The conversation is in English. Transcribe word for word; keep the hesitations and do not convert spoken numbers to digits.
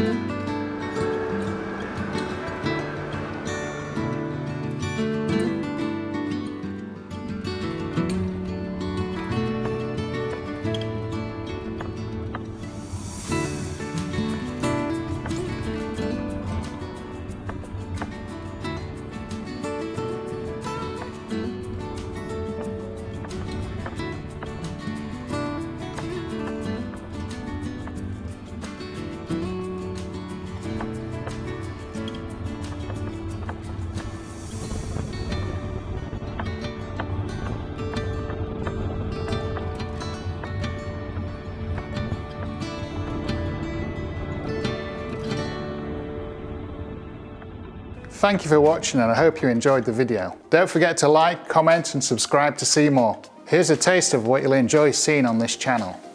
Thank you for watching, and I hope you enjoyed the video. Don't forget to like, comment and subscribe to see more. Here's a taste of what you'll enjoy seeing on this channel.